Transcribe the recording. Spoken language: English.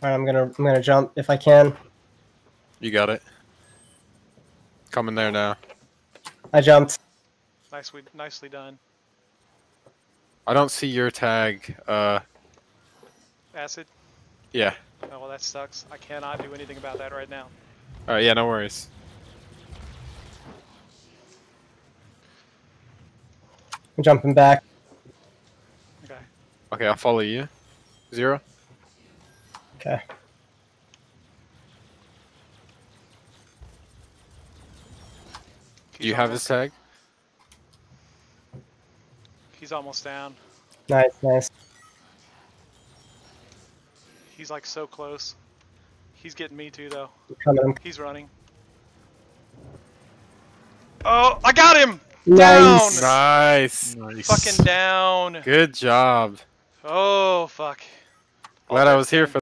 Alright, I'm gonna jump if I can. You got it. Coming there now. I jumped. Nicely done. I don't see your tag. Acid? Yeah. Oh, well, that sucks. I cannot do anything about that right now. Alright, yeah, no worries. I'm jumping back. Okay. Okay, I'll follow you. 0. Okay. Do you have his tag? He's almost down. Nice, nice. He's like so close. He's getting me too, though. I'm coming. He's running. Oh, I got him! Nice. Down! Nice. Fucking down. Good job. Oh, fuck. Glad I was here for